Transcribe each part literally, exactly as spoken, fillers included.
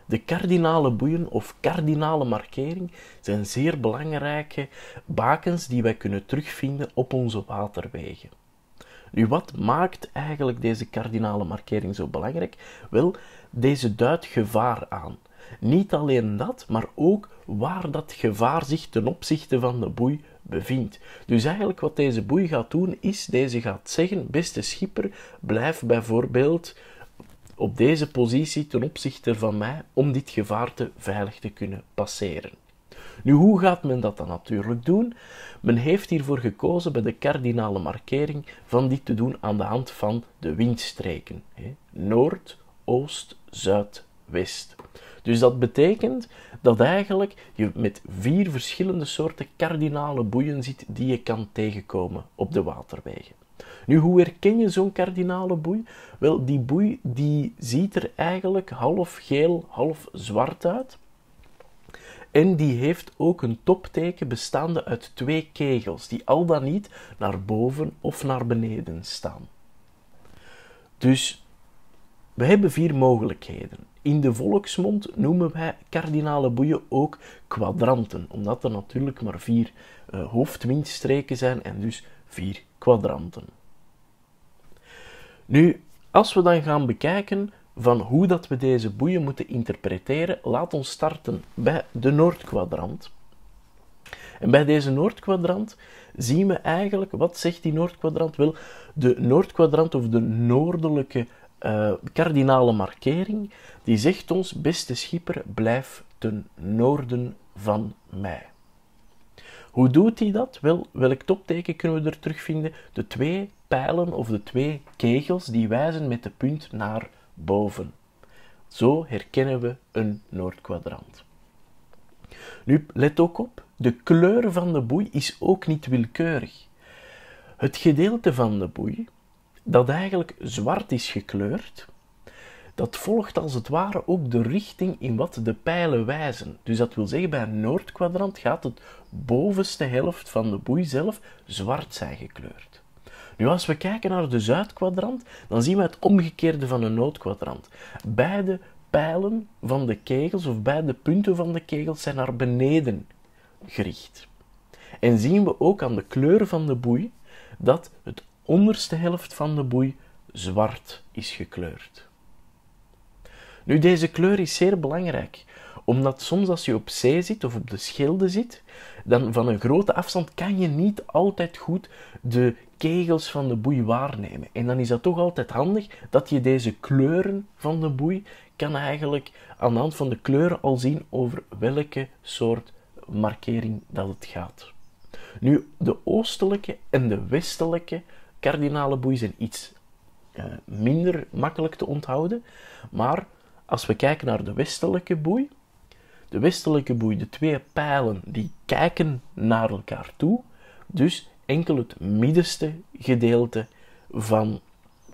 De kardinale boeien of kardinale markering zijn zeer belangrijke bakens die wij kunnen terugvinden op onze waterwegen. Nu, wat maakt eigenlijk deze kardinale markering zo belangrijk? Wel, deze duidt gevaar aan. Niet alleen dat, maar ook waar dat gevaar zich ten opzichte van de boei bevindt. Dus eigenlijk wat deze boei gaat doen, is deze gaat zeggen, beste schipper, blijf bijvoorbeeld op deze positie ten opzichte van mij, om dit gevaarte veilig te kunnen passeren. Nu, hoe gaat men dat dan natuurlijk doen? Men heeft hiervoor gekozen bij de kardinale markering van dit te doen aan de hand van de windstreken. Noord, Oost, Zuid, West. Dus dat betekent dat eigenlijk je met vier verschillende soorten kardinale boeien zit die je kan tegenkomen op de waterwegen. Nu, hoe herken je zo'n kardinale boei? Wel, die boei die ziet er eigenlijk half geel, half zwart uit. En die heeft ook een topteken bestaande uit twee kegels, die al dan niet naar boven of naar beneden staan. Dus we hebben vier mogelijkheden. In de volksmond noemen wij kardinale boeien ook kwadranten, omdat er natuurlijk maar vier uh, hoofdwindstreken zijn en dus vier kwadranten. Nu, als we dan gaan bekijken van hoe dat we deze boeien moeten interpreteren, laat ons starten bij de Noordkwadrant. En bij deze Noordkwadrant zien we eigenlijk, wat zegt die Noordkwadrant? Wel, de Noordkwadrant of de noordelijke uh, kardinale markering, die zegt ons, beste schipper, blijf ten noorden van mij. Hoe doet hij dat? Wel, welk topteken kunnen we er terugvinden? De twee pijlen of de twee kegels die wijzen met de punt naar boven. Zo herkennen we een Noordkwadrant. Nu, let ook op, de kleur van de boei is ook niet willekeurig. Het gedeelte van de boei, dat eigenlijk zwart is gekleurd, dat volgt als het ware ook de richting in wat de pijlen wijzen. Dus dat wil zeggen, bij een Noordkwadrant gaat het bovenste helft van de boei zelf zwart zijn gekleurd. Nu, als we kijken naar de Zuidkwadrant, dan zien we het omgekeerde van een Noordkwadrant. Beide pijlen van de kegels, of beide punten van de kegels, zijn naar beneden gericht. En zien we ook aan de kleur van de boei, dat het onderste helft van de boei zwart is gekleurd. Nu, deze kleur is zeer belangrijk, omdat soms als je op zee zit of op de Schelde zit, dan van een grote afstand kan je niet altijd goed de kegels van de boei waarnemen. En dan is dat toch altijd handig dat je deze kleuren van de boei kan eigenlijk aan de hand van de kleuren al zien over welke soort markering dat het gaat. Nu, de oostelijke en de westelijke kardinale boei zijn iets uh, minder makkelijk te onthouden, maar als we kijken naar de westelijke boei, de westelijke boei, de twee pijlen, die kijken naar elkaar toe, dus enkel het middenste gedeelte van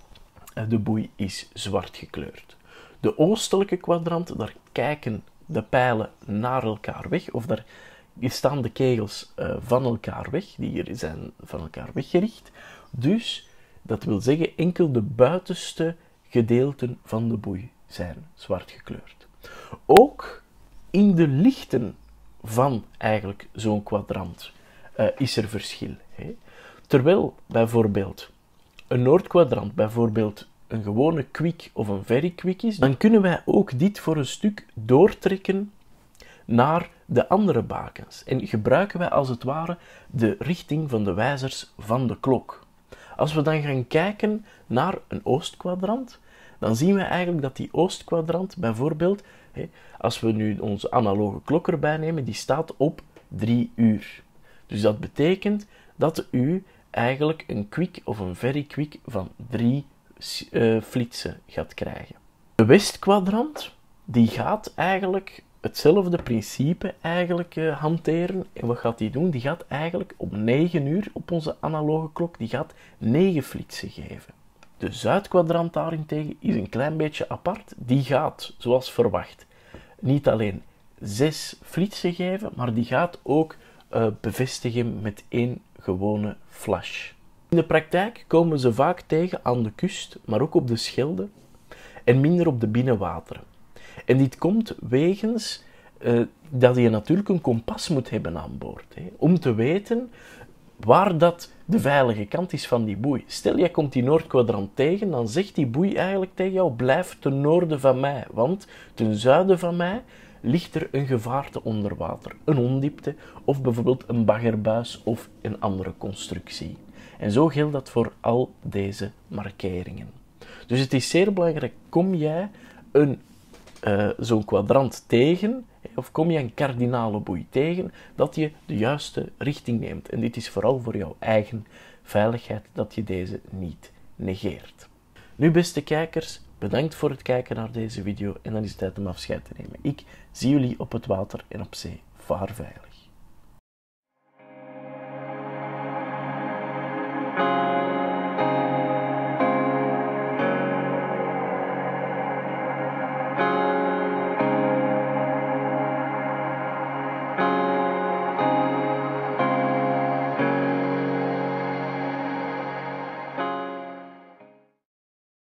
de boei is zwart gekleurd. De oostelijke kwadrant, daar kijken de pijlen naar elkaar weg, of daar staan de kegels uh, van elkaar weg, die hier zijn van elkaar weggericht. Dus, dat wil zeggen, enkel de buitenste gedeelten van de boei zijn zwart gekleurd. Ook in de lichten van eigenlijk zo'n kwadrant uh, is er verschil. Hè? Terwijl bijvoorbeeld een Noordkwadrant bijvoorbeeld een gewone kwik of een very kwik is, dan kunnen wij ook dit voor een stuk doortrekken naar de andere bakens. En gebruiken wij als het ware de richting van de wijzers van de klok. Als we dan gaan kijken naar een oostkwadrant, dan zien we eigenlijk dat die oostkwadrant bijvoorbeeld, als we nu onze analoge klok erbij nemen, die staat op drie uur. Dus dat betekent dat u eigenlijk een kwik of een very kwik van drie uh, flitsen gaat krijgen. De westkwadrant, die gaat eigenlijk hetzelfde principe eigenlijk uh, hanteren. En wat gaat die doen? Die gaat eigenlijk om negen uur op onze analoge klok, die gaat negen flitsen geven. De zuidkwadrant daarentegen is een klein beetje apart. Die gaat, zoals verwacht, niet alleen zes flitsen geven, maar die gaat ook uh, bevestigen met één gewone flash. In de praktijk komen ze vaak tegen aan de kust, maar ook op de Schelde en minder op de binnenwateren. En dit komt wegens uh, dat je natuurlijk een kompas moet hebben aan boord, hè, om te weten waar dat de veilige kant is van die boei. Stel, jij komt die Noordkwadrant tegen, dan zegt die boei eigenlijk tegen jou, blijf ten noorden van mij, want ten zuiden van mij ligt er een gevaarte onder water, een ondiepte of bijvoorbeeld een baggerbuis of een andere constructie. En zo geldt dat voor al deze markeringen. Dus het is zeer belangrijk, kom jij een, uh, zo'n kwadrant tegen, of kom je een kardinale boei tegen, dat je de juiste richting neemt. En dit is vooral voor jouw eigen veiligheid, dat je deze niet negeert. Nu, beste kijkers, bedankt voor het kijken naar deze video en dan is het tijd om afscheid te nemen. Ik zie jullie op het water en op zee. Vaar veilig.